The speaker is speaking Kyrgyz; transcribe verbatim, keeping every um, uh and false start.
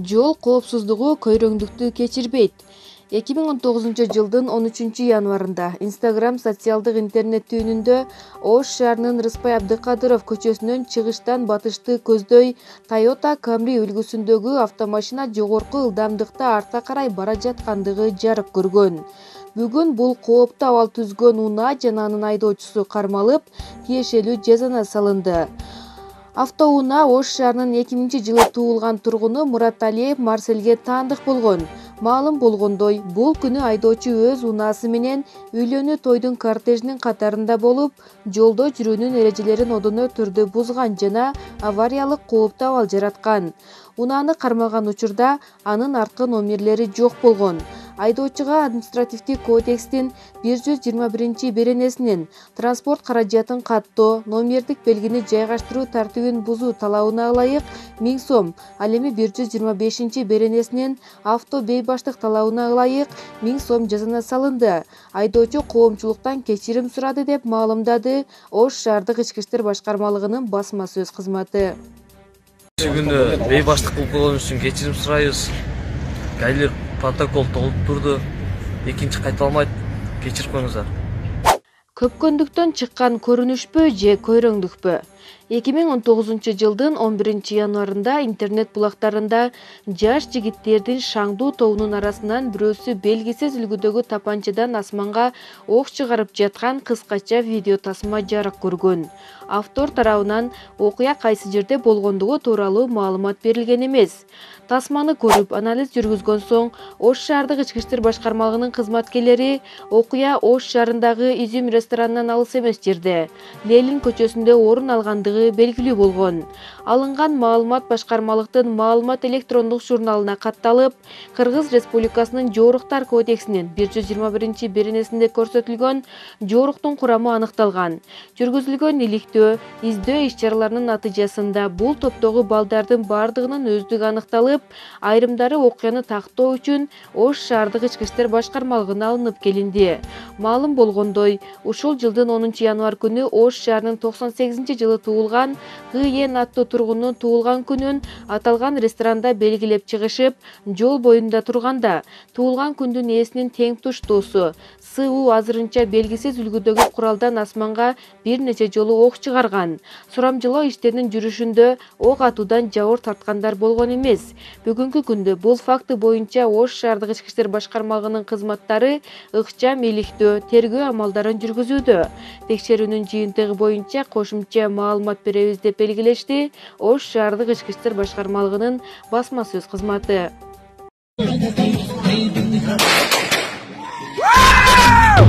Жол коопсуздугу көйрөңдүктү кечирбейт. эки миң он тогузунчу жылдын он үчүнчү январында Instagram социалдык интернет түйүнүндө Ош шаарынын Рыспай Абдыкадыров көчөсүнөн чыгыштан батышты көздөй Toyota Camry үлгүсүндөгү автомашина жогорку ылдамдыкта артка карай бара жаткандыгы жарык көргөн. Бүгүн бул кооптуу абал түзгөн унаа жана анын айдоочусу кармалып, тиешелүү жазана салынды. Автоунаа Ош шаарынын эки миңинчи жылы туулган тургуну Мурат Алиев Марселге таандык болгон. Маалым болгондой, бул күнү айдоочу өз унаасы менен үйлөнүү тойдун кортежинин катарында болуп, жолдо жүрүүнүн эрежелерин одоно түрдө бузган жана авариялык кооптуу абал жараткан. Унааны кармаган учурда анын арткы номерлери жок болгон. Айдоочуга административдик кодекстин бир жүз жыйырма биринчи беренесинин транспорт каражатын каттоо, номердик белгини жайгаштыруу тартибин бузуу талабына ылайык миң сом, ал эми бир жүз жыйырма бешинчи беренесинин авто бейбаштык талабына ылайык миң сом жазана салынды. Айдоочу коомчулуктан кечирим сурады деп маалымдады Ош шаардык ички иштер башкармалыгынын басма сөз кызматы. Бүгүн бейбаштык кылып койгон үчүн кечирим сурайбыз. Кайлер протокол толуп турду. Экинчи кайталмайт. Кечирип коюңуздар. Көпкөндүктөн чыккан көрүнүшпү же көйрөңдүкпү? эки миң он тогузунчу жылдын он биринчи январында интернет булактарында жаш жигиттердин шаңдуу тобунун арасынан бирөөсү белгисиз үлгүдөгү тапанчадан асманга ок чыгарып жаткан кыскача видео тасма жарык көргөн. Автор тарабынан окуя кайсы жерде болгондугу тууралуу маалымат берилген эмес. Тасманы көрүп, анализ жүргүзгөн соң, Ош шаардык ички иштер башкармалыгынын кызматкерлери окуя Ош шаарындагы Изюм ресторанынан алыс эмес жерде, Ленин көчөсүндө орун алгандыгы белгилүү болгон. Алынган маалымат башкармалыктын маалымат электрондук журналына катталып, Кыргыз Республикасынын Жоруктар кодексинин бир жүз жыйырма биринчи беренесинде көрсөтүлгөн жоруктун курамы аныкталган. Жүргүзүлгөн иликтөө, издөө иш-чараларынын натыйжасында бул топтогу балдардын бардыгынын өздүгү аныкталып, айрымдары окуяны тактоо үчүн Ош шаардык ички иштер башкармалыгына алынып келинди. Маалым болгондой, ушул жылдын онунчу январ күнү Ош шаарынын токсон сегизинчи жылы туулган Г.Ен аттуу тургуну туулган күнүн аталган ресторанда белгилеп чыгышып, жол боюнда турганда туулган күндүн ээсинин тең туштуусу С У азырынча белгисиз үлгүдөгү куралдан асманга бир нече жолу ок чыгарган. Сурамжылоо иштеринин жүрүшүндө ок атуудан жабыр тарткандар болгон эмес. Бүгүнкү күндө бул факты боюнча Ош шаардык ички иштер башкармалыгынын кызматтары ыкчам иликтөө, тергөө амалдарын жүргүзүүдө. Текшерүүнүн жыйынтыгы боюнча кошумча маалымат беребиз деп белгилешти Ош шаардык ички иштер башкармалыгынын басма сөз кызматы.